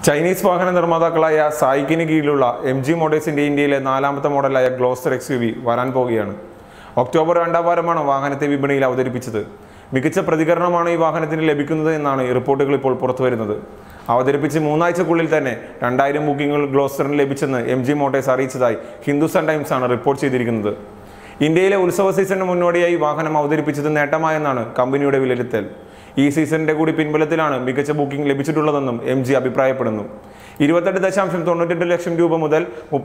Chinese വാഹന നിർമ്മാതാക്കളായ സായിക്കിന് കീഴിലുള്ള MG മോട്ടോഴ്സിന്റെ ഇന്ത്യയിലെ നാലാമത്തെ മോഡലായ ഗ്ലോസ്റ്റർ XUV വരാൻ പോകുകയാണ്. ഒക്ടോബർ 2 വാരമാണ് വാഹനത്തെ വിപണിയിൽ അവതരിപ്പിച്ചത്. മികച്ച പ്രതികരണമാണ് ഈ വാഹനത്തിന് ലഭിക്കുന്നത് എന്നാണ് റിപ്പോർട്ടുകൾ ഇപ്പോൾ പുറത്തുവരുന്നത്. അവതരിപ്പിച്ച് 3 ആഴ്ചക്കുള്ളിൽ തന്നെ 2000 ബുക്കിംഗുകൾ ഗ്ലോസ്റ്ററിന് ലഭിച്ചെന്ന് MG മോട്ടോഴ്സ് അറിയിച്ചതായി ഹിന്ദുസ്ഥാൻ ടൈംസ് ആണ് റിപ്പോർട്ട് ചെയ്തിരിക്കുന്നത്. ഇന്ത്യയിലെ ഉത്സവ സീസണിന് മുന്നോടിയായി വാഹനം അവതരിപ്പിച്ചത് നേട്ടമായെന്നാണ് കമ്പനിയുടെ വിലയിരുത്തൽ. ഈ സീസണിന്റെ കൂടി പിൻബലത്തിലാണ് മികച്ച ബുക്കിംഗ് ലഭിച്ചിട്ടുള്ളതെന്നും MG അഭിപ്രായപ്പെടുന്നു. 28.98 ലക്ഷം രൂപ മുതൽ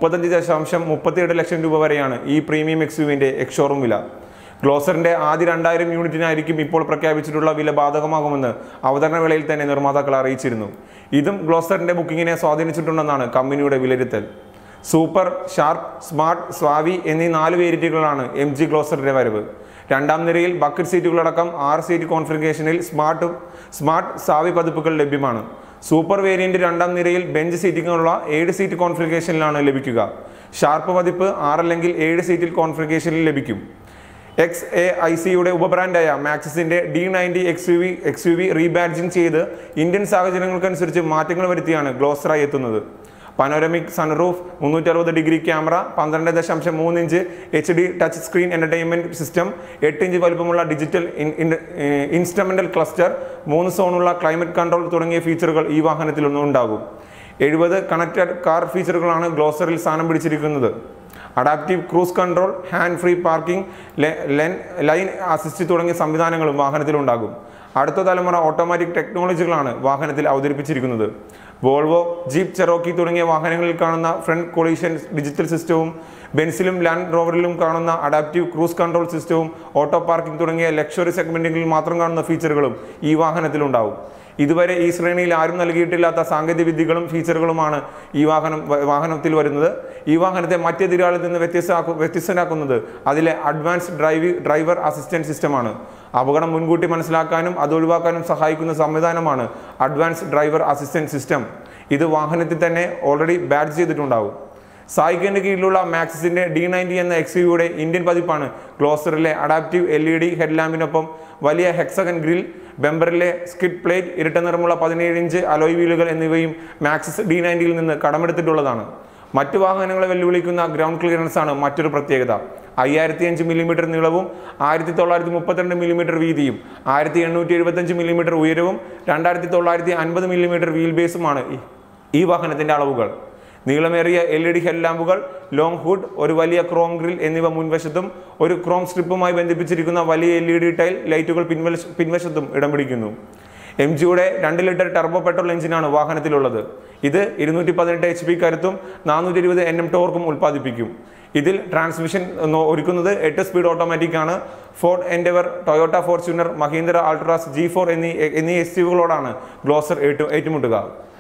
35.37 ലക്ഷം രൂപ വരെയാണ് ഈ പ്രീമിയം XUVന്റെ എക്സ്ഷോറൂം വില. ഗ്ലോസ്റ്ററിന്റെ ആദ്യ 2000 യൂണിറ്റിനായിരിക്കും ഇപ്പോൾ പ്രഖ്യാപിച്ചിട്ടുള്ള വില ബാധകമാകുമെന്ന് അവതരണ വേളയിൽ തന്നെ നിർമ്മാതാക്കൾ അറിയിച്ചിരുന്നു. ഇതും ഗ്ലോസ്റ്ററിന്റെ ബുക്കിങ്ങിനെ സ്വാധീനിച്ചിട്ടുണ്ടെന്നാണ് കമ്പനിയുടെ വിലയിരുത്തൽ. സൂപ്പർ, ഷാർപ്പ്, സ്മാർട്ട്, സ്വാവി എന്നീ 4 വേരിയന്റുകളാണ് MG ഗ്ലോസ്റ്ററിന്റെ വരവ്. രണ്ടാം നിരയിൽ ബക്കറ്റ് സീറ്റുകളടക്കം 6 സീറ്റ് കോൺഫിഗറേഷനിൽ സ്മാർട്ട് സാവി പതിപ്പുകൾ ലഭ്യമാണ്. സൂപ്പർ വേരിയന്റ് രണ്ടാം നിരയിൽ ബെഞ്ച് സീറ്റിങ്ങുള്ള 7 സീറ്റ് കോൺഫിഗറേഷനിലാണ് ലഭിക്കുക. ഷാർപ്പ് പതിപ്പ് 6 അല്ലെങ്കിൽ 7 സീറ്റിൽ കോൺഫിഗറേഷനിൽ ലഭിക്കും. XAICയുടെ ഉപബ്രാൻഡായ മാക്സിസിന്റെ D90 XUV റീബാഡ്ജിംഗ് ചെയ്ത് ഇന്ത്യൻ സാഹചര്യങ്ങൾക്കനുസരിച്ച് മാറ്റങ്ങൾ വരുത്തിയാണ് ഗ്ലോസ്റ്ററായി എത്തുന്നത്. Panoramic sunroof, 360 degree camera, 12.3 inch HD touch screen entertainment system, 8 inch വലുപ്പമുള്ള ഡിജിറ്റൽ ഇൻസ്ട്രുമെന്റൽ ക്ലസ്റ്റർ, 3 സോണുള്ള ക്ലൈമറ്റ് കൺട്രോൾ തുടങ്ങിയ ഫീച്ചറുകൾ ഈ വാഹനത്തിൽ ഉണ്ടാകും. 70 കണക്റ്റഡ് കാർ ഫീച്ചറുകളാണ് ഗ്ലോസ്റ്ററിൽ സ്ഥാനം പിടിച്ചിരിക്കുന്നത്. Adaptive cruise control, hand free parking, lane assist തുടങ്ങിയ സംവിധാനങ്ങളും വാഹനത്തിലുണ്ടാകും. അടുത്ത തലമുറ ഓട്ടോമാറ്റിക് ടെക്നോളജികളാണ് വാഹനത്തിൽ അവതരിപ്പിച്ചിരിക്കുന്നത്. വോൾവോ, ജീപ്പ് ചെറോക്കി തുടങ്ങിയ വാഹനങ്ങളിൽ കാണുന്ന ഫ്രണ്ട് കൊളീഷൻ ഡിജിറ്റൽ സിസ്റ്റവും ബെൻസിലും ലാൻഡ് റോവറിലും കാണുന്ന അഡാപ്റ്റീവ് ക്രൂസ് കൺട്രോൾ സിസ്റ്റവും ഓട്ടോ പാർക്കിംഗ് തുടങ്ങിയ ലക്ഷറി സെഗ്മെന്റുകളിൽ മാത്രം കാണുന്ന ഫീച്ചറുകളും ഈ വാഹനത്തിലുണ്ടാവും. ഇതുവരെ ഈ ശ്രേണിയിൽ ആരും നൽകിയിട്ടില്ലാത്ത സാങ്കേതിക വിദ്യകളും ഫീച്ചറുകളുമാണ് ഈ വാഹനത്തിൽ വരുന്നത്. ഈ വാഹനത്തെ മറ്റെതിരാളിൽ നിന്ന് വ്യത്യസ്തനാക്കുന്നത് അതിലെ അഡ്വാൻസ്ഡ് ഡ്രൈവർ അസിസ്റ്റന്റ് സിസ്റ്റമാണ്. അപകടം മുൻകൂട്ടി മനസ്സിലാക്കാനും അത് ഒഴിവാക്കാനും സഹായിക്കുന്ന സംവിധാനമാണ് അഡ്വാൻസ്ഡ് ഡ്രൈവർ അസിസ്റ്റന്റ് സിസ്റ്റം. ഇത് വാഹനത്തിൽ തന്നെ ഓൾറെഡി ബാഡ്ജ് ചെയ്തിട്ടുണ്ടാവും. സായിക്കിന് കീഴിലുള്ള മാക്സിസിന്റെ D90 എന്ന XUVയുടെ ഇന്ത്യൻ പതിപ്പാണ് ഗ്ലോസ്റ്ററിലെ അഡാപ്റ്റീവ് LED ഹെഡ്ലാമ്പിനൊപ്പം വലിയ ഹെക്സഗൺ ഗ്രിൽ, ബെമ്പറിലെ സ്കിഡ് പ്ലേറ്റ്, ഇരട്ട നിറമുള്ള 17 ഇഞ്ച് അലോയ് വീലുകൾ എന്നിവയും മാക്സിസ് D90യിൽ നിന്ന് കടമെടുത്തിട്ടുള്ളതാണ്. മറ്റു വാഹനങ്ങളെ വെല്ലുവിളിക്കുന്ന ഗ്രൗണ്ട് ക്ലിയറൻസ് ആണ് മറ്റൊരു പ്രത്യേകത. 5005 മില്ലിമീറ്റർ നീളവും 1932 മില്ലിമീറ്റർ വീതിയും 1875 മില്ലിമീറ്റർ ഉയരവും 2950 മില്ലിമീറ്റർ വീൽ ബേസുമാണ് ഈ വാഹനത്തിന്റെ അളവുകൾ. നീളമേറിയ LED ഹെഡ്ലാമ്പുകൾ, ലോങ് ഹുഡ്, ഒരു വലിയ ക്രോം ഗ്രിൽ എന്നിവ മുൻവശത്തും ഒരു ക്രോം സ്ട്രിപ്പുമായി ബന്ധിപ്പിച്ചിരിക്കുന്ന വലിയ LED ടൈൽ ലൈറ്റുകൾ പിൻവശത്തും ഇടം പിടിക്കുന്നു. MGയുടെ 2 ലിറ്റർ ടർബോ പെട്രോൾ എഞ്ചിനാണ് വാഹനത്തിലുള്ളത്. ഇത് 218 HP കരുത്തും 420 Nm ടോർക്കും ഉൽപ്പാദിപ്പിക്കും. ഇതിൽ ട്രാൻസ്മിഷൻ ഒരുക്കുന്നത് 8 സ്പീഡ് ഓട്ടോമാറ്റിക് ആണ്. Ford Endeavour, Toyota Fortuner, Mahindra Alturas, G4 എന്നീ SUVകളോടാണ് ഗ്ലോസ്റ്റർ ഏറ്റുമുട്ടുക.